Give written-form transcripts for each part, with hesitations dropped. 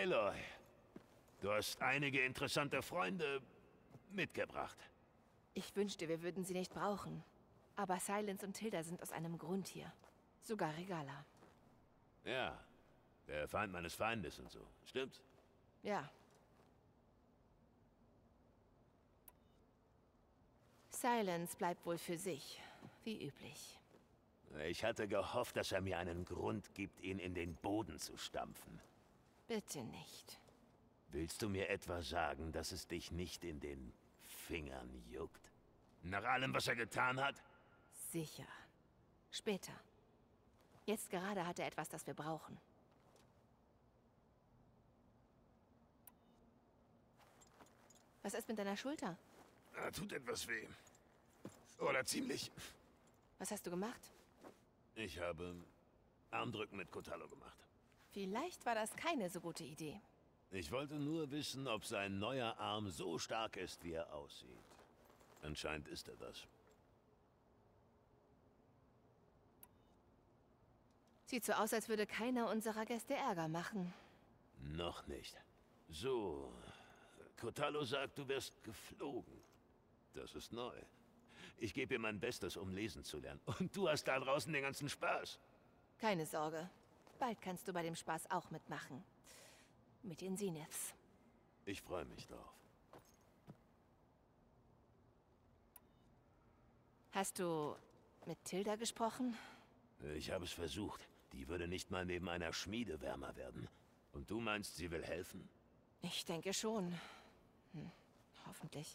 Aloy, du hast einige interessante Freunde mitgebracht. Ich wünschte, wir würden sie nicht brauchen. Aber Silence und Tilda sind aus einem Grund hier. Sogar Regala. Ja, der Feind meines Feindes und so. Stimmt's? Ja. Silence bleibt wohl für sich, wie üblich. Ich hatte gehofft, dass er mir einen Grund gibt, ihn in den Boden zu stampfen. Bitte nicht. Willst du mir etwa sagen, dass es dich nicht in den Fingern juckt? Nach allem, was er getan hat? Sicher. Später. Jetzt gerade hat er etwas, das wir brauchen. Was ist mit deiner Schulter? Tut etwas weh. Oder ziemlich. Was hast du gemacht? Ich habe Armdrücken mit Kotallo gemacht. Vielleicht war das keine so gute Idee. Ich wollte nur wissen, ob sein neuer Arm so stark ist, wie er aussieht. Anscheinend ist er das. Sieht so aus, als würde keiner unserer Gäste Ärger machen. Noch nicht. So, Kotallo sagt, du wirst geflogen. Das ist neu. Ich gebe ihr mein Bestes, um lesen zu lernen. Und du hast da draußen den ganzen Spaß. Keine Sorge. Bald kannst du bei dem Spaß auch mitmachen. Mit den Zeniths. Ich freue mich drauf. Hast du mit Tilda gesprochen? Ich habe es versucht. Die würde nicht mal neben einer Schmiede wärmer werden. Und du meinst, sie will helfen? Ich denke schon. Hoffentlich.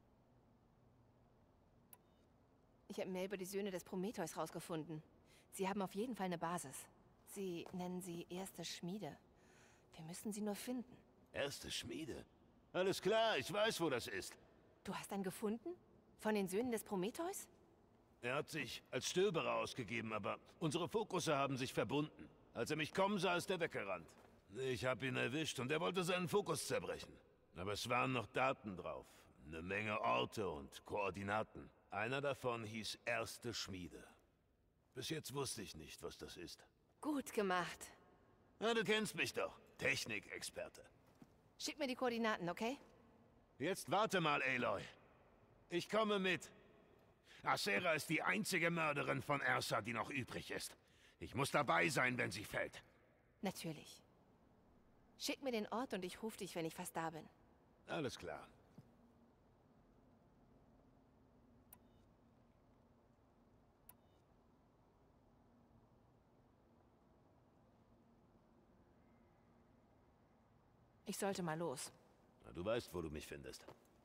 Ich habe mehr über die Söhne des Prometheus rausgefunden. Sie haben auf jeden Fall eine Basis. Sie nennen sie Erste Schmiede. Wir müssen sie nur finden. Erste Schmiede? Alles klar, ich weiß, wo das ist. Du hast einen gefunden? Von den Söhnen des Prometheus? Er hat sich als Stöberer ausgegeben, aber unsere Fokusse haben sich verbunden. Als er mich kommen sah, ist er weggerannt. Ich habe ihn erwischt und er wollte seinen Fokus zerbrechen. Aber es waren noch Daten drauf. Eine Menge Orte und Koordinaten. Einer davon hieß Erste Schmiede. Bis jetzt wusste ich nicht, was das ist. Gut gemacht. Na, du kennst mich doch. Technikexperte. Schick mir die Koordinaten, okay? Jetzt warte mal, Aloy. Ich komme mit. Acera ist die einzige Mörderin von Ersa, die noch übrig ist. Ich muss dabei sein, wenn sie fällt. Natürlich. Schick mir den Ort und ich rufe dich, wenn ich fast da bin. Alles klar. Ich sollte mal los. Na, du weißt, wo du mich findest.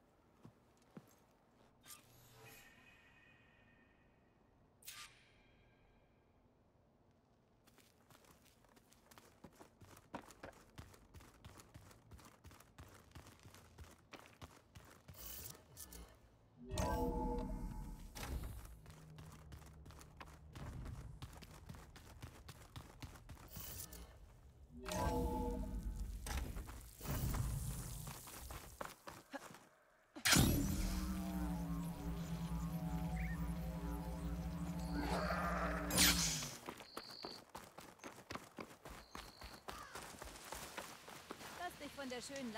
Lass dich von der schönen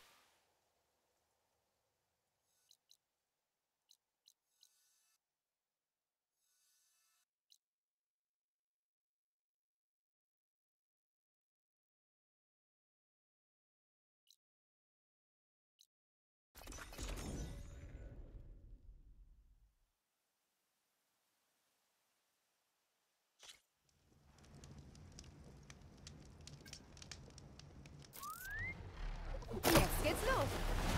Jetzt geht's los.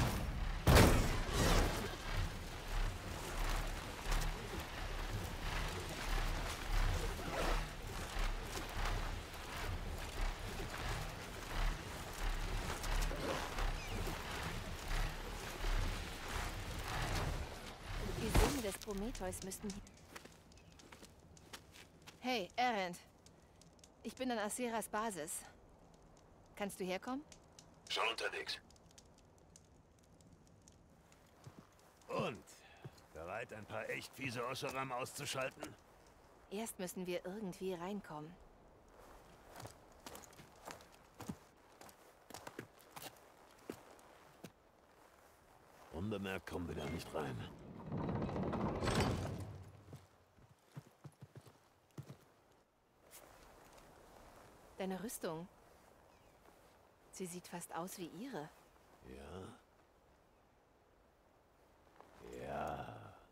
Die Söhne des Prometheus müssten... Hey, Erend. Ich bin an Aceras Basis. Kannst du herkommen? Schon unterwegs. Und? Bereit, ein paar echt fiese Osseram auszuschalten? Erst müssen wir irgendwie reinkommen. Unbemerkt kommen wir da nicht rein. Deine Rüstung. Sie sieht fast aus wie ihre. Ja. Ja.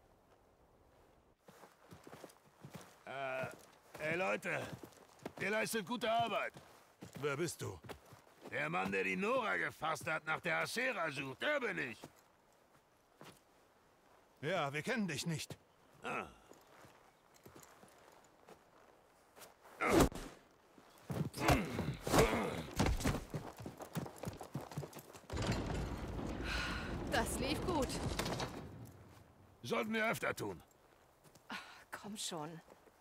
Hey Leute, ihr leistet gute Arbeit. Wer bist du? Der Mann, der die Nora gefasst hat, nach der Ashera sucht, der bin ich. Ja, wir kennen dich nicht. Ah. Das lief gut. Sollten wir öfter tun. Komm schon.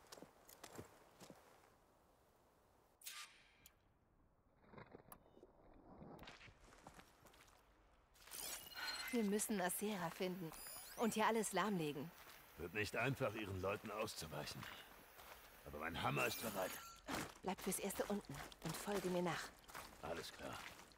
Wir müssen Ashera finden und hier alles lahmlegen. Wird nicht einfach, ihren Leuten auszuweichen. Aber mein Hammer ist bereit. Bleib fürs Erste unten und folge mir nach. Alles klar.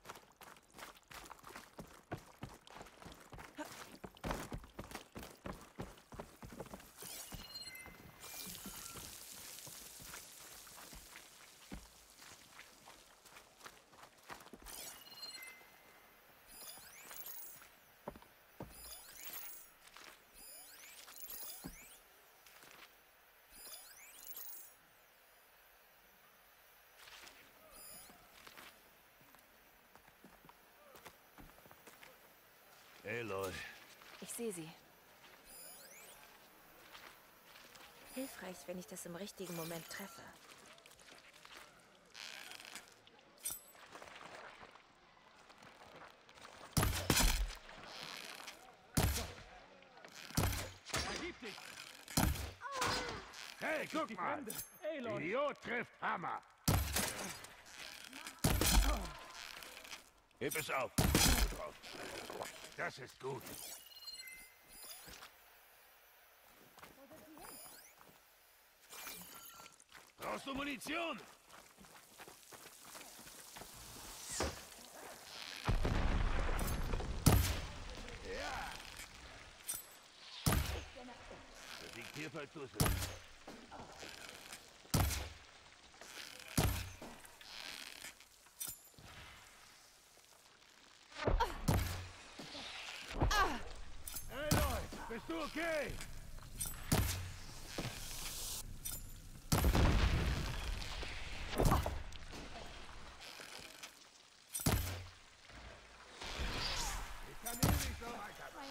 Aloy. Ich sehe sie. Hilfreich, wenn ich das im richtigen Moment treffe. Hey, guck mal! Idiot trifft Hammer! Heb es auf! Das ist gut. Brauchst du Munition? Ja. Das liegt hier verdusselt. Bist du okay? Ich kann hier nicht so weitermachen.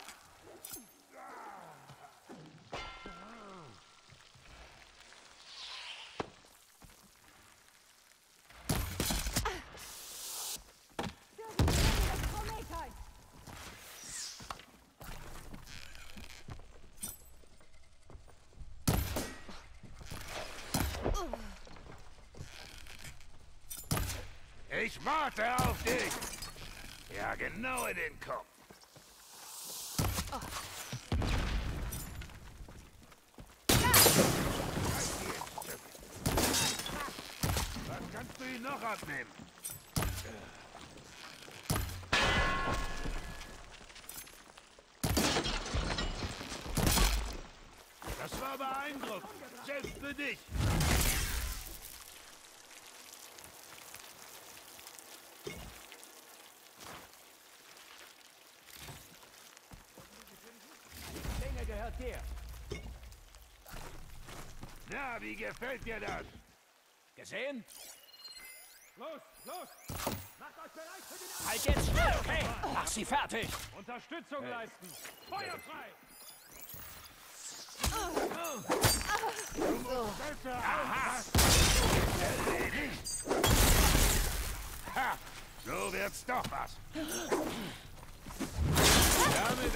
Ich warte auf dich! Ja, genau in den Kopf. Was kannst du ihn noch abnehmen? Das war beeindruckend. Selbst für dich. Gehört dir. Na, wie gefällt dir das? Gesehen? Los, los! Macht euch bereit für den Halt jetzt schnell, okay? Mach sie fertig! Unterstützung leisten! Feuer frei! Aha! Erledigt! Ha! So wird's doch was! Damit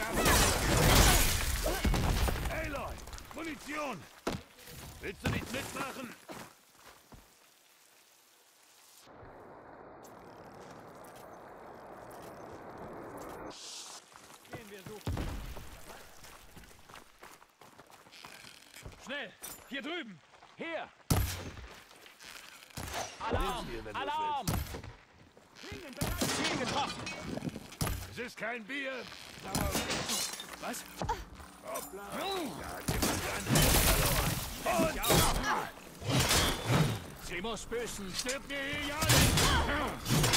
Aloy! Munition! Willst du nicht mitmachen? Gehen wir suchen. Schnell! Hier drüben! Hier! Alarm! Nimm's dir, wenn du Alarm! Ziel getroffen! Es ist kein Bier, aber... Was? Hoppla. Da hat jemand seinen Hund verloren. Und... Sie muss büßen. Stirbt mir hier ja nicht!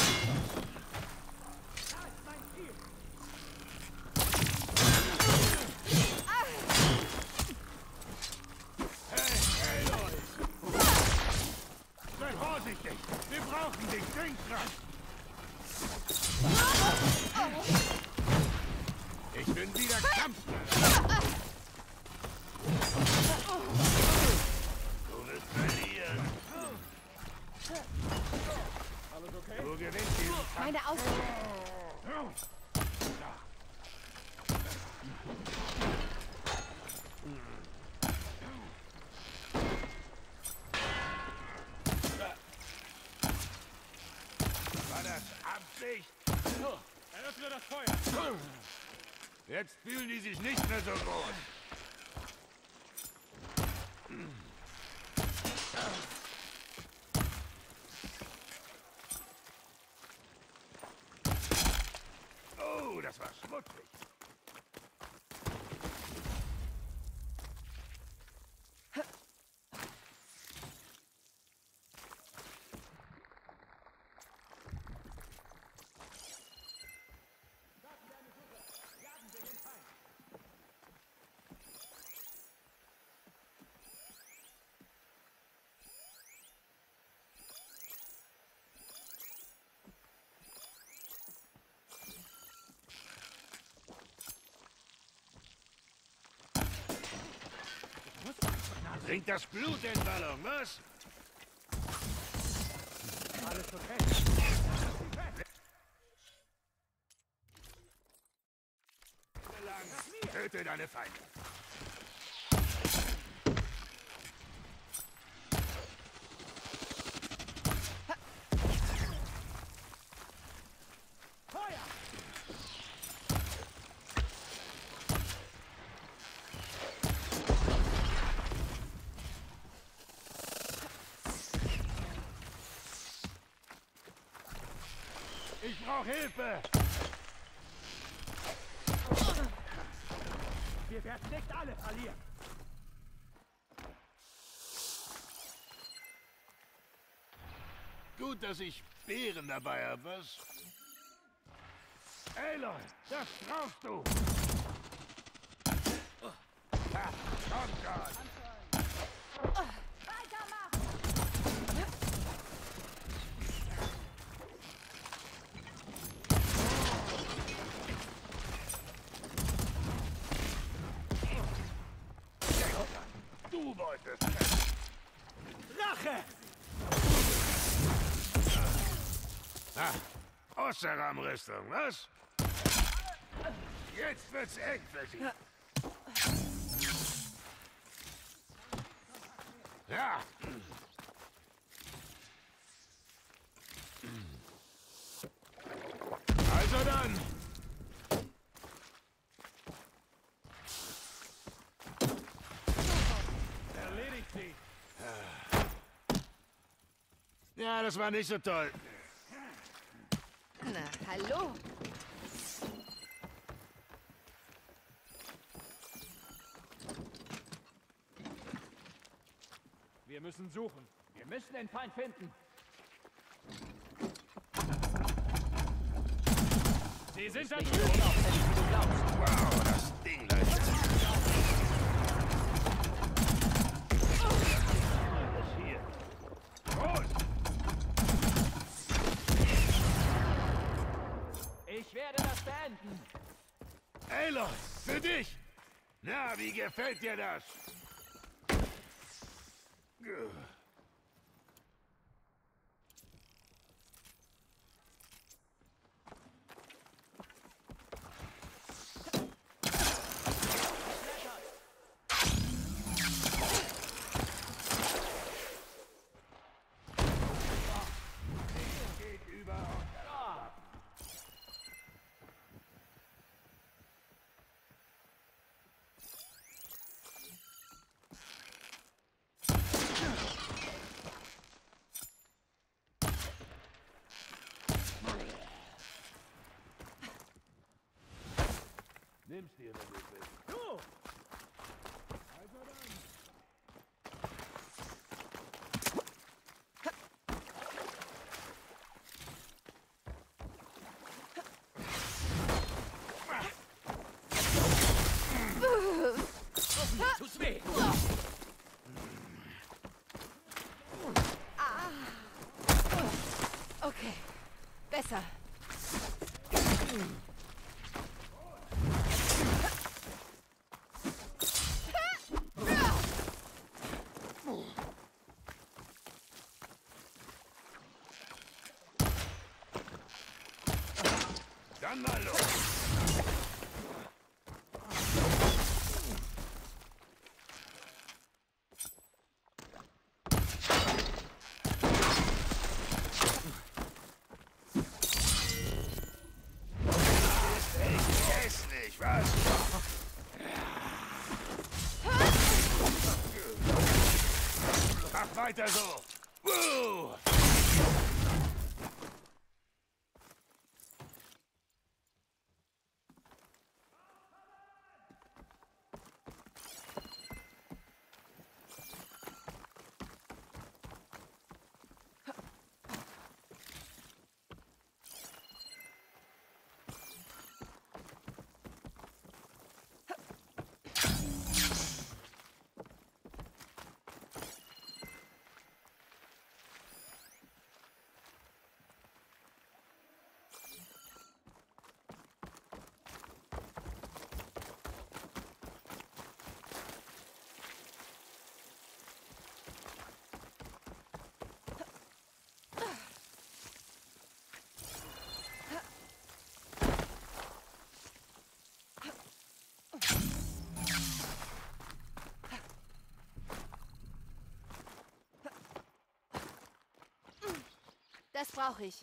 Hey, Leute! Sei vorsichtig! Wir brauchen dich! Denk dran! Ich bin wieder Kampfbereit! Du wirst verlieren! Alles okay? Du gewinnst diesen Kampf! Meine Ausdauer. War das Absicht? Eröffne das Feuer! Jetzt fühlen die sich nicht mehr so groß. Oh, das war schmutzig. Bringt das Blut in den Ballon, was? Alles okay? Töte deine Feinde. Feuer! Ich brauche Hilfe! Wir werden nicht alle verlieren! Gut, dass ich Beeren dabei habe, was? Aloy, das brauchst du! Ha, komm schon! Du wolltest es! Rache! Osseram-Rüstung, was? Jetzt wird's eng für sie. Ja. Also dann. Erledigt sie! Ja, das war nicht so toll. Na, hallo. Wir müssen suchen. Wir müssen den Feind finden. Sie sind da Nicht drüben! so unauffällig, wie du glaubst. Wow, das Ding, Leute. Was ist hier? Los! Ich werde das beenden. Aloy, für dich! Na, wie gefällt dir das? Geht über. nimm's dir, wenn du willst. Du! Also dann. Tut's weh. Okay, besser. Dann mal los. Hässlich, was? Mach weiter so. Woo! Das brauche ich.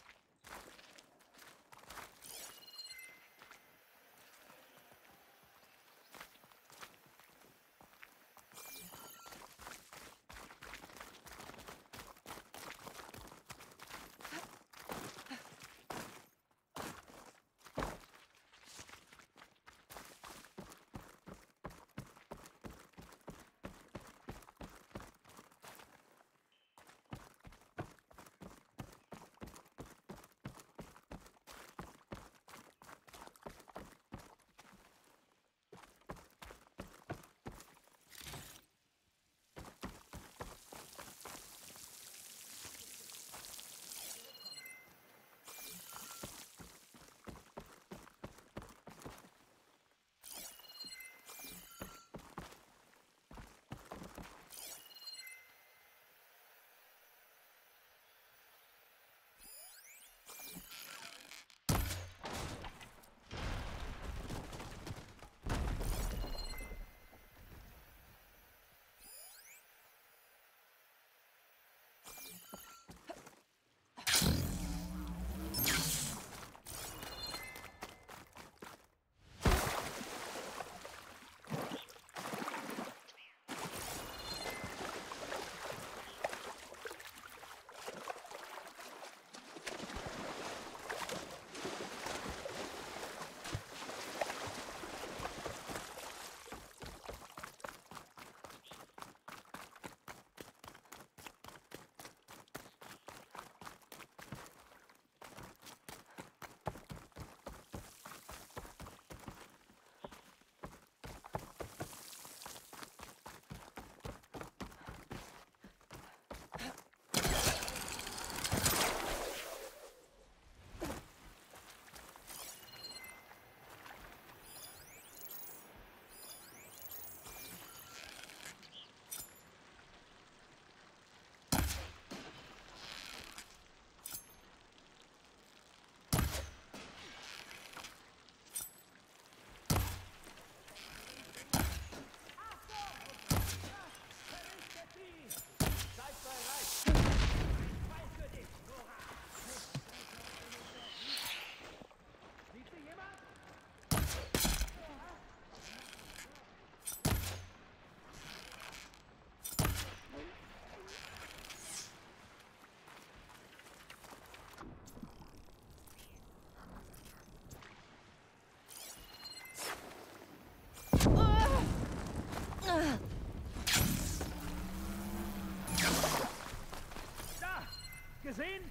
gesehen?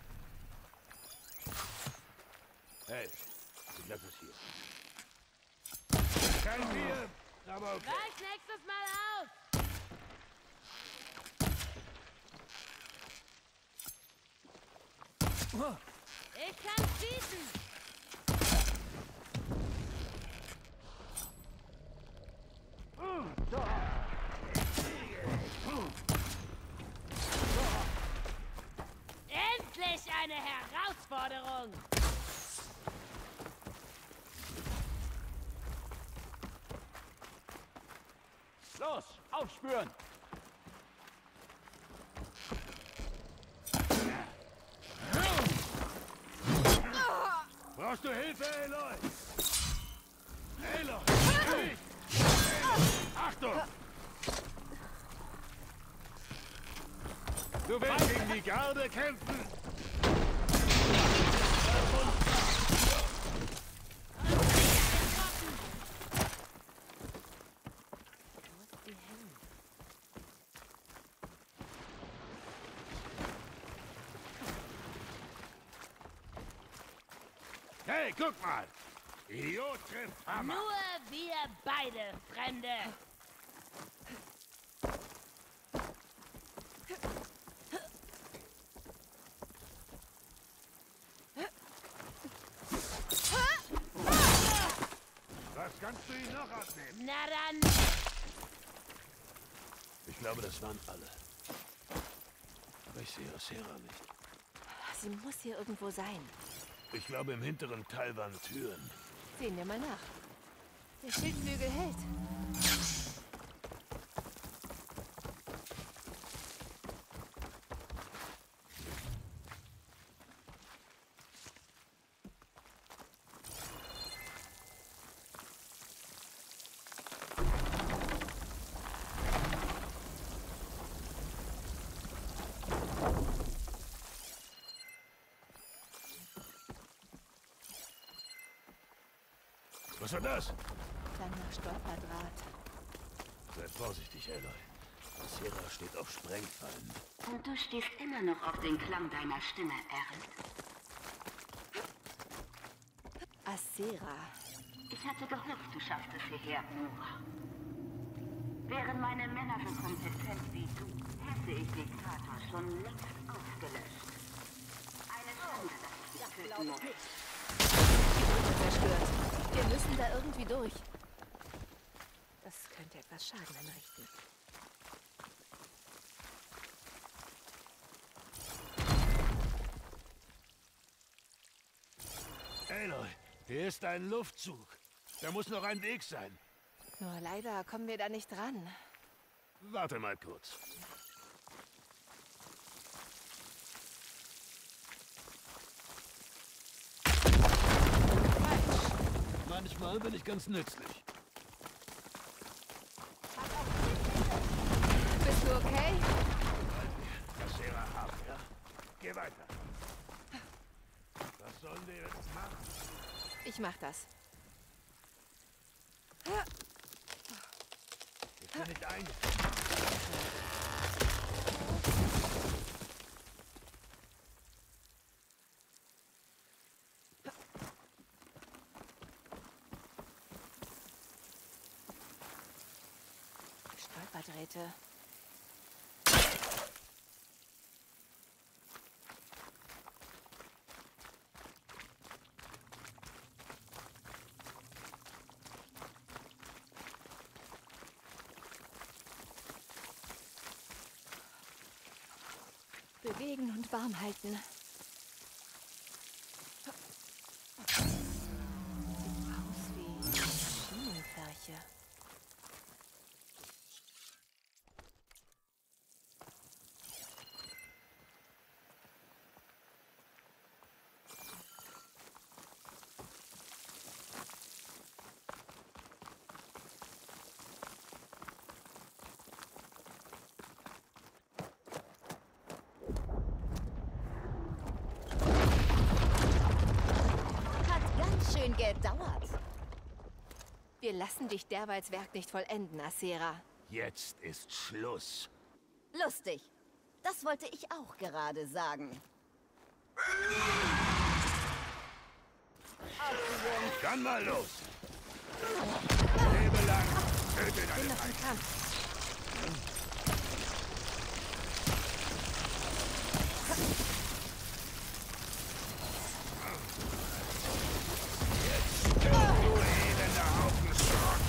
Hey, ich lass es hier. Kein Bier, aber okay. Reicht nächstes Mal aus! Ich kann schießen! Endlich eine Herausforderung! Los, aufspüren! Brauchst du Hilfe, Aloy? Aloy! Nicht! Achtung! Du willst gegen die Garde kämpfen? Hey, guck mal! Idiot trifft Hammer! Nur wir beide, Fremde! Was kannst du ihn noch abnehmen? Na dann! Ich glaube, das waren alle. Aber ich sehe Asera nicht. Sie muss hier irgendwo sein. Ich glaube, im hinteren Teil waren Türen. Sehen wir mal nach. Der Schildflügel hält. Was war das? Langer Stolperdraht. Seid vorsichtig, Aloy. Asera steht auf Sprengfallen. Und du stehst immer noch auf den Klang deiner Stimme, Eren. Asera. Ich hatte gehofft, du schaffst es hierher, Nora. Wären meine Männer so kompetent wie du, hätte ich Diktator schon längst ausgelöscht. Eine Schande, dass ich dich töten muss. Die Brücke zerstört. Wir müssen da irgendwie durch. Das könnte etwas Schaden anrichten. Aloy, hier ist ein Luftzug. Da muss noch ein Weg sein. Nur leider kommen wir da nicht dran. Warte mal kurz. Manchmal bin ich ganz nützlich. Bist du okay? Asera ab, ja? Geh weiter. Was sollen wir jetzt machen? Ich mach das. Ich bin nicht eingestellt. Stolperdrähte. Bewegen und warm halten. Sieht aus wie Schienenfärche. Schön gedauert. Wir lassen dich derweils Werk nicht vollenden, Asera. Jetzt ist Schluss. Lustig. Das wollte ich auch gerade sagen. Dann mal los. Lebe lang. Töte Bin deine noch im Feinde. Kampf. Du elender Haufen Schrott.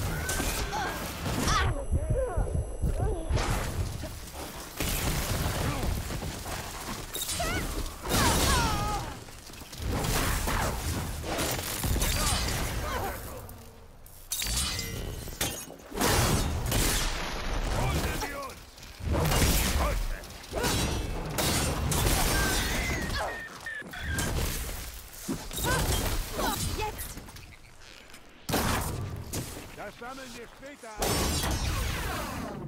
Holen Sie uns! Jetzt! Das sammeln wir später ein.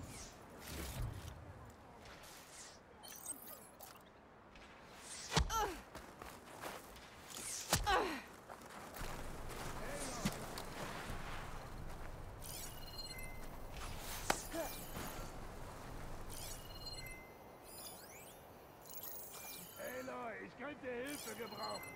Aloy, ich könnte Hilfe gebrauchen.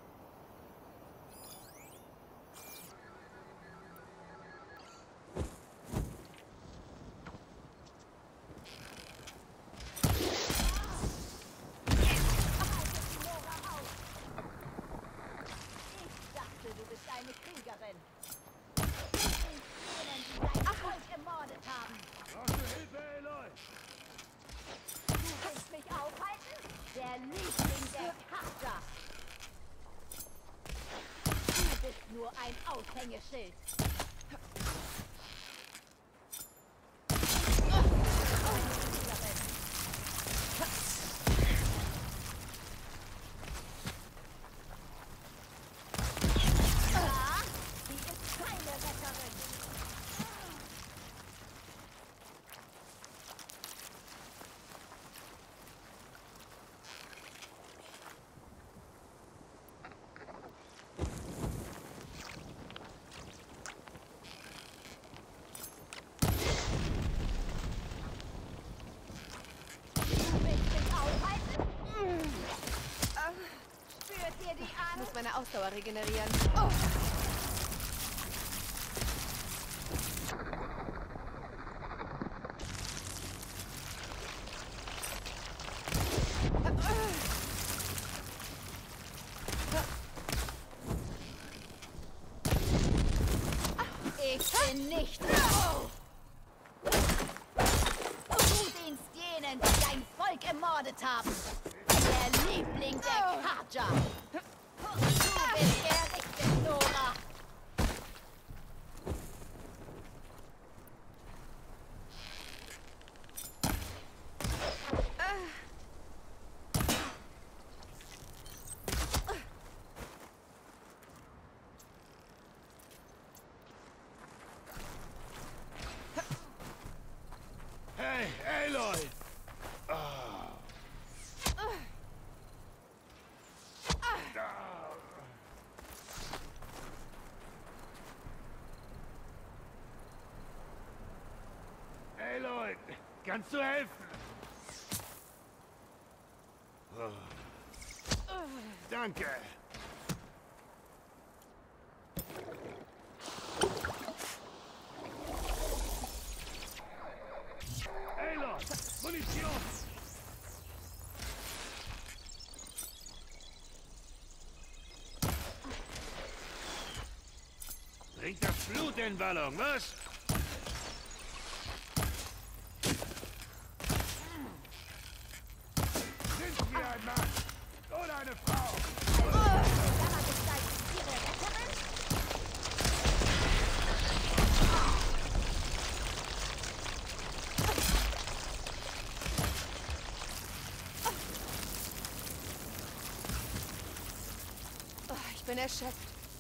Ich dachte, du bist eine Kriegerin. Denen, die dein Volk ermordet haben. Brauchst du Hilfe, Aloy? Du willst mich aufhalten? Der Liebling der Kater. Du bist nur ein Aushängeschild. Sie ist keine Retterin. Du willst mich aufhalten? Spürt ihr die Ich Angst? muss meine Ausdauer regenerieren. Oh. Ich bin nicht raus. Du dienst jenen, die dein Volk ermordet haben. Der Liebling der Kaja. Du bist gerichtet, Nora. Hey, Aloy! Aloy, kannst du helfen? Danke. Aloy, Munition! Bringt das Blut in den Ballon, was? Sind wir ein Mann oder eine Frau? Jammergestalt ist ihre Retterin? Oh, ich bin erschöpft.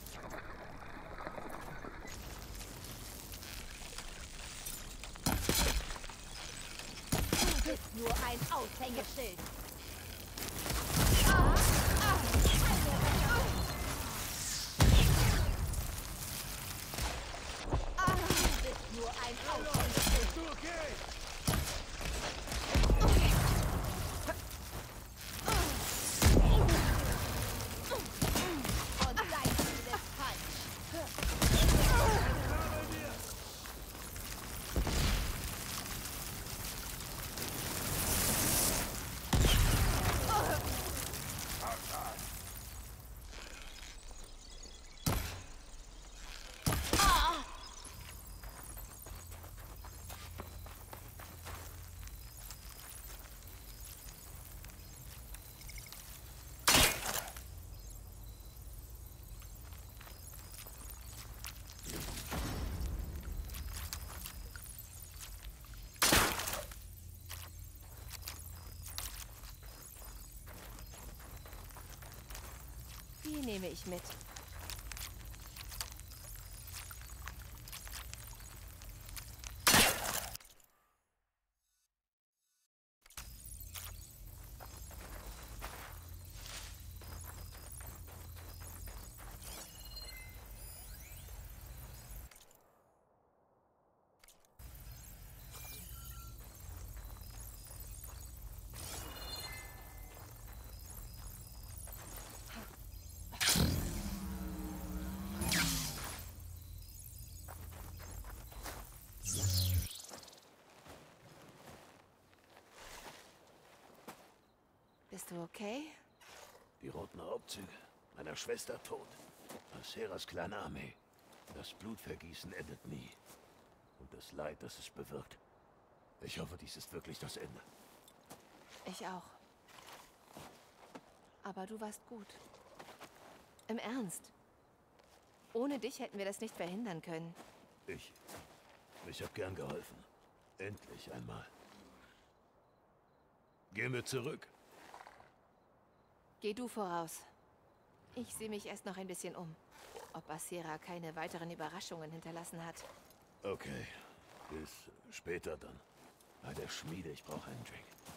Du bist nur ein Aushängeschild. Du bist nur ein Aushängeschild. Bist du okay? nehme ich mit. Bist du okay? Die roten Raubzüge. Meiner Schwester tot. Aseras kleine Armee. Das Blutvergießen endet nie. Und das Leid, das es bewirkt. Ich hoffe, dies ist wirklich das Ende. Ich auch. Aber du warst gut. Im Ernst. Ohne dich hätten wir das nicht verhindern können. Ich habe gern geholfen. Endlich einmal. Gehen wir zurück. Geh du voraus. Ich sehe mich erst noch ein bisschen um. Ob Asera keine weiteren Überraschungen hinterlassen hat. Okay. Bis später dann. Bei der Schmiede, ich brauche einen Drink.